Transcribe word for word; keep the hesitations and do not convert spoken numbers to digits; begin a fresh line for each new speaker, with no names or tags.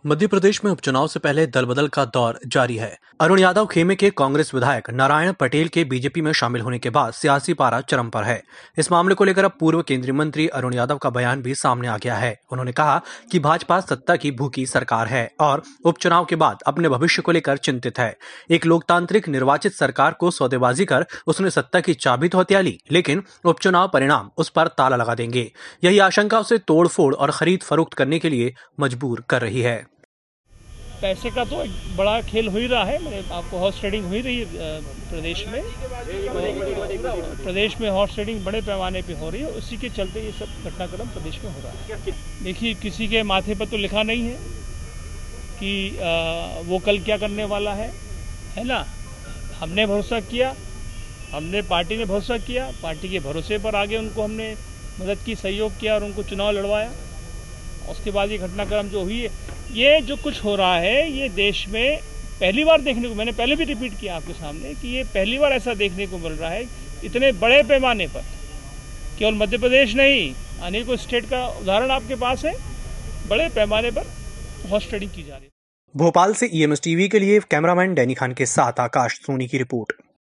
मध्य प्रदेश में उपचुनाव से पहले दल बदल का दौर जारी है। अरुण यादव खेमे के कांग्रेस विधायक नारायण पटेल के बीजेपी में शामिल होने के बाद सियासी पारा चरम पर है। इस मामले को लेकर अब पूर्व केंद्रीय मंत्री अरुण यादव का बयान भी सामने आ गया है। उन्होंने कहा कि भाजपा सत्ता की भूखी सरकार है और उपचुनाव के बाद अपने भविष्य को लेकर चिंतित है। एक लोकतांत्रिक निर्वाचित सरकार को सौदेबाजी कर उसने सत्ता की चाबी तो हथिया ली, लेकिन उपचुनाव परिणाम उस पर ताला लगा देंगे। यही आशंका उसे तोड़फोड़ और खरीद फरोख्त करने के लिए मजबूर कर रही है।
पैसे का तो एक बड़ा खेल हो ही रहा है। मैंने आपको हॉर्स ट्रेडिंग हो ही रही है प्रदेश में, तो प्रदेश में हॉर्स ट्रेडिंग बड़े पैमाने पे हो रही है। उसी के चलते ये सब घटनाक्रम प्रदेश में हो रहा है। देखिए, किसी के माथे पर तो लिखा नहीं है कि आ, वो कल क्या करने वाला है, है ना। हमने भरोसा किया, हमने पार्टी ने भरोसा किया, पार्टी के भरोसे पर आगे उनको हमने मदद की, सहयोग किया और उनको चुनाव लड़वाया। उसके बाद ये घटनाक्रम जो हुई है, ये जो कुछ हो रहा है, ये देश में पहली बार देखने को, मैंने पहले भी रिपीट किया आपके सामने कि ये पहली बार ऐसा देखने को मिल रहा है इतने बड़े पैमाने पर। केवल मध्य प्रदेश नहीं, अनेकों स्टेट का उदाहरण आपके पास है। बड़े पैमाने पर हॉर्स ट्रेडिंग की जा रही है।
भोपाल से ई एम एस टीवी के लिए कैमरामैन डैनी खान के साथ आकाश सोनी की रिपोर्ट।